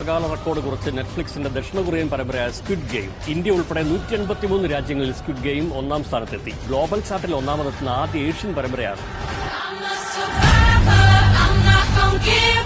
കാല റെക്കോർഡ് കുറിച്ച് നെറ്റ്ഫ്ലിക്സിന്റെ ദക്ഷിണ കൊറിയൻ പരമ്പരയായ സ്ക്വിഡ് ഗെയിം. ഇന്ത്യ ഉൾപ്പെടെ 183 രാജ്യങ്ങളിൽ സ്ക്വിഡ് ഗെയിം ഒന്നാം സ്ഥാനത്തെത്തി. ഗ്ലോബൽ ചാർട്ടിൽ ഒന്നാമതെത്തുന്ന ആദ്യ ഏഷ്യൻ പരമ്പരയാണ്.